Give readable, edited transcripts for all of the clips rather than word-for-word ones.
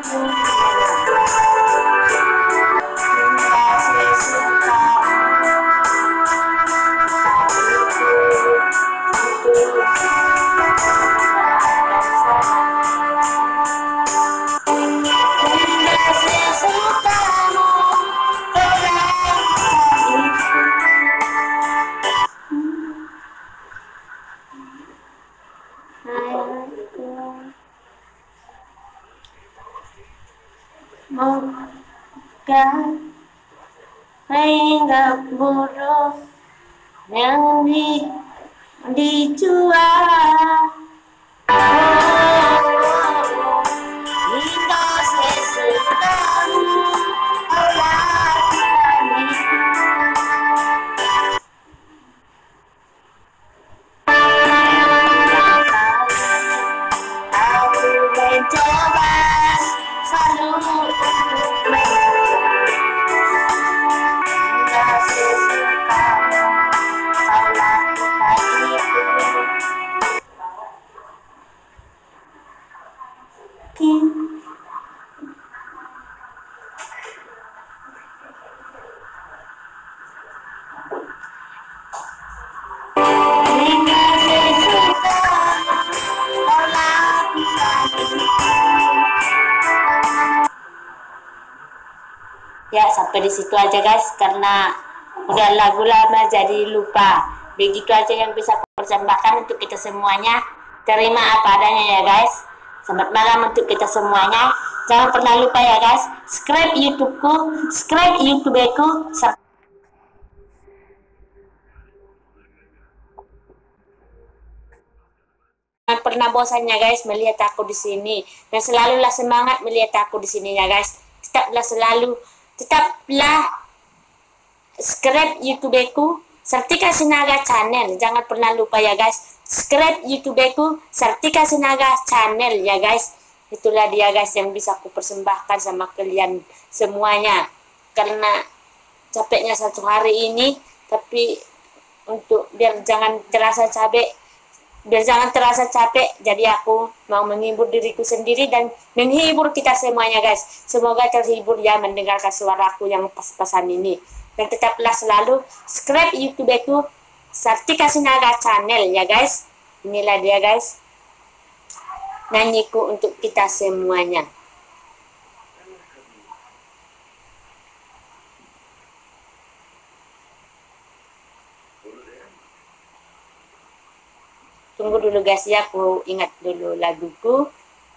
Moga hingga buruk yang dijual hingga sesuatu aku mencoba selalu ya. Sampai di situ aja guys, karena udah lagu lama jadi lupa. Begitu aja yang bisa aku persembahkan untuk kita semuanya. Terima apa adanya ya guys. Selamat malam untuk kita semuanya. Jangan pernah lupa ya guys, subscribe YouTubeku, subscribe YouTubeku. Jangan pernah bosannya guys melihat aku di sini, dan selalulah semangat melihat aku di sini ya guys. Tetaplah subscribe YouTubeku Sartika Sinaga Channel. Jangan pernah lupa ya guys, subscribe YouTubeku Sartika Sinaga Channel ya guys. Itulah dia guys yang bisa aku persembahkan sama kalian semuanya, karena capeknya satu hari ini, tapi untuk biar jangan terasa capek, jadi aku mau menghibur diriku sendiri dan menghibur kita semuanya guys. Semoga terhibur ya mendengarkan suaraku yang pas-pasan ini. Dan tetaplah selalu subscribe YouTubeku Sartika Sinaga Channel ya guys. Inilah dia guys, nyanyiku untuk kita semuanya. Tunggu dulu guys ya, aku ingat dulu laguku.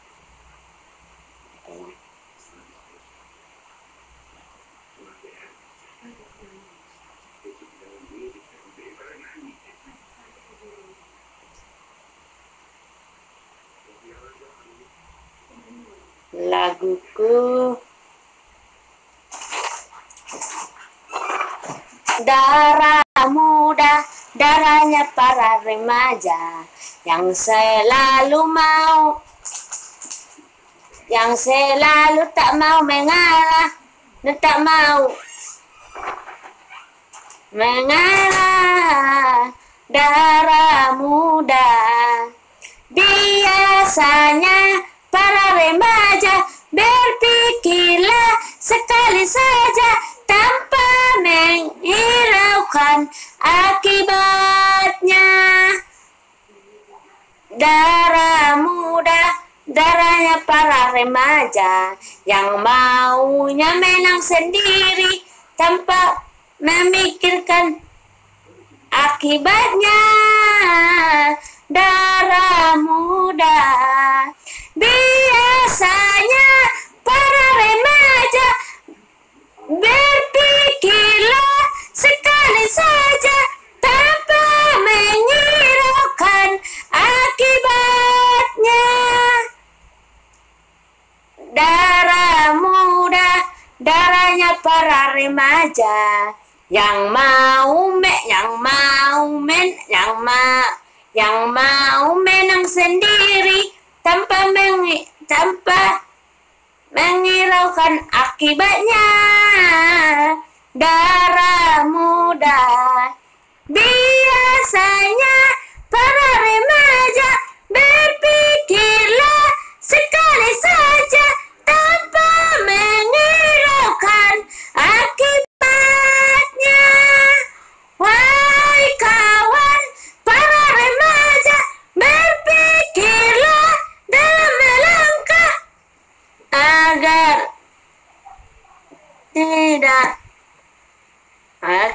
Darah muda, darahnya para remaja yang selalu tak mau mengalah, tak mau mengalah. Darah muda, biasanya para remaja berpikirlah sekali saja tanpa menghiraukan akibatnya. Darah muda, darahnya para remaja yang maunya menang sendiri tanpa memikirkan akibatnya. Darah muda, biasanya para remaja berpikirlah sekali saja tanpa menghiraukan akibatnya. Darah muda, darahnya para remaja yang mau menang sendiri tanpa menghiraukan akibatnya. Darah muda, biasanya para remaja berpikirlah sekali saja tanpa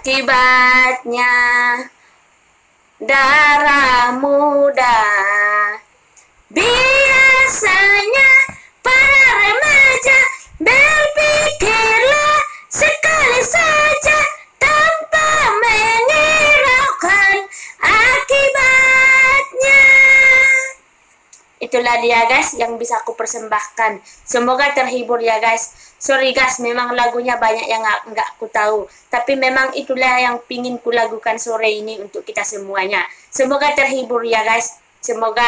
Akibatnya darah muda. Biasanya para remaja berpikirlah sekali saja tanpa menghiraukan akibatnya. Itulah dia guys yang bisa aku persembahkan. Semoga terhibur ya guys. Sorry guys, memang lagunya banyak yang nggak aku tahu. Tapi memang itulah yang pingin ku lakukan sore ini untuk kita semuanya. Semoga terhibur ya guys. Semoga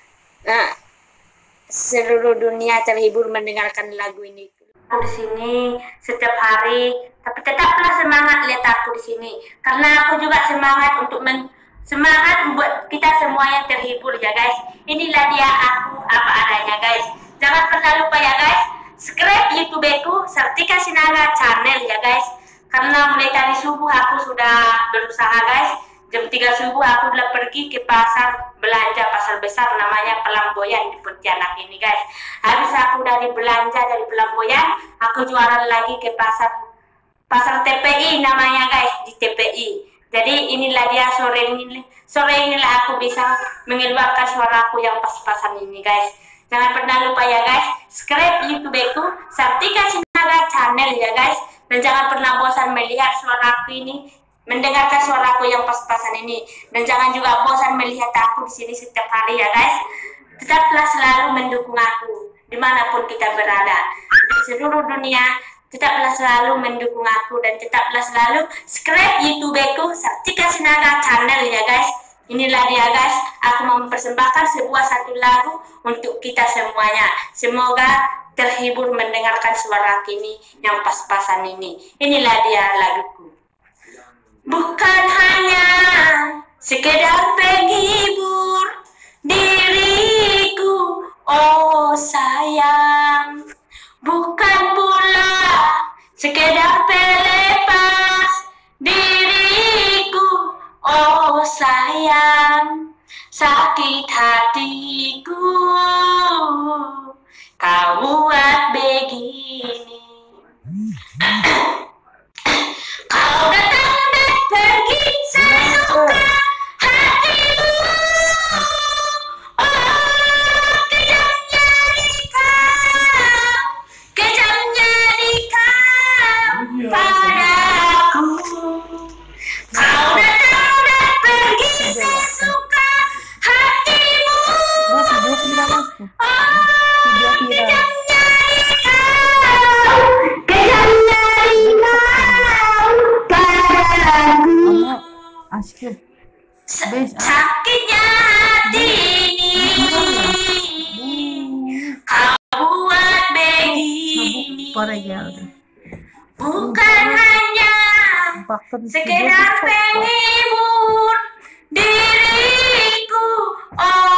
seluruh dunia terhibur mendengarkan lagu ini. Aku di sini setiap hari, tapi tetaplah semangat lihat aku di sini. Karena aku juga semangat untuk semangat membuat kita semuanya terhibur ya guys. Inilah dia aku apa adanya guys. Jangan pernah lupa ya guys, subscribe YouTubeku Sartika Sinaga channel ya guys. Karena mulai tadi subuh aku sudah berusaha guys. Jam 3 subuh aku udah pergi ke pasar belanja, pasar besar namanya Pelamboyan di Pontianak ini guys. Habis aku dari belanja dari Pelamboyan, aku jualan lagi ke pasar TPI namanya guys, di TPI. Jadi inilah dia sore inilah aku bisa mengeluarkan suaraku yang pas-pasan ini guys. Jangan pernah lupa ya guys, subscribe YouTubeku Sartika Sinaga channel ya guys. Dan jangan pernah bosan melihat suaraku ini, mendengarkan suaraku yang pas-pasan ini. Dan jangan juga bosan melihat aku di sini setiap hari ya guys. Tetaplah selalu mendukung aku dimanapun kita berada di seluruh dunia. Tetaplah selalu mendukung aku dan tetaplah selalu subscribe YouTubeku Sartika Sinaga channel ya guys. Inilah dia guys, aku mau mempersembahkan satu lagu untuk kita semuanya. Semoga terhibur mendengarkan suara kini yang pas-pasan ini. Inilah dia laguku. Bukan hanya sekedar penghibur diriku, oh sayang. Bukan pula sekedar pelepas diriku, oh sayang. Sakit hatiku kau buat begini. Kau datang dan pergi sesuka hatimu. Oh, kejamnya dikau padaku. Kau datang dan pergi sesuka hatimu. Oh, kejamnya sakitnya hati ini kau buat begini. Bukan hanya sekedar penghibur diriku, oh